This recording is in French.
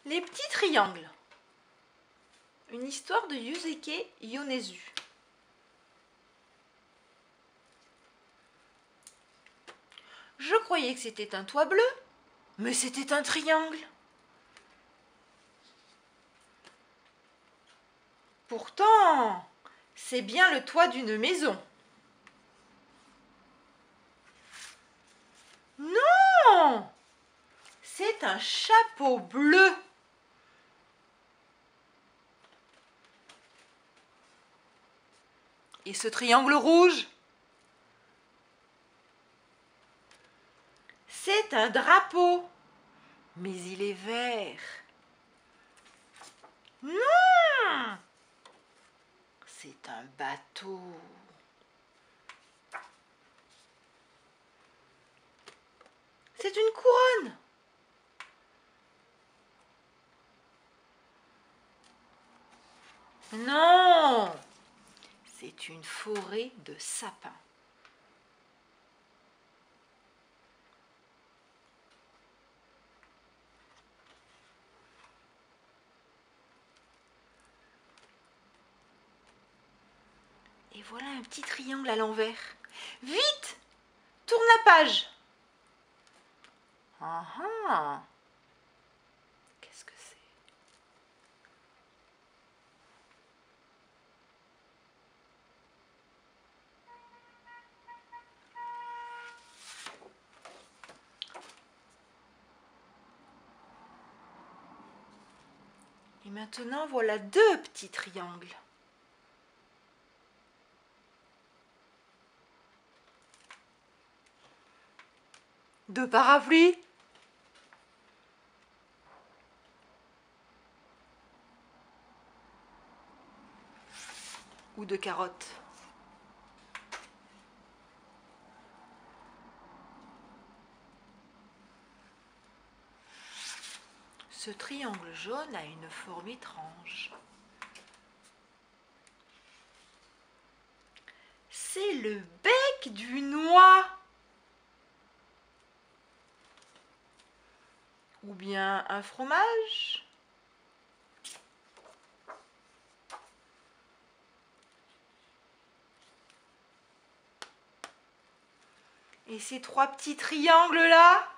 Les petits triangles. Une histoire de Yusuke Yonezu. Je croyais que c'était un toit bleu, mais c'était un triangle. Pourtant, c'est bien le toit d'une maison. Non, c'est un chapeau bleu. Et ce triangle rouge, c'est un drapeau, mais il est vert. Non, c'est un bateau. C'est une couronne. Non, c'est une forêt de sapins. Et voilà un petit triangle à l'envers. Vite, tourne la page. Ah ah. Qu'est-ce que c'est? Et maintenant, voilà deux petits triangles. Deux parapluies. Ou deux carottes. Ce triangle jaune a une forme étrange. C'est le bec d'une oie. Ou bien un fromage. Et ces trois petits triangles là,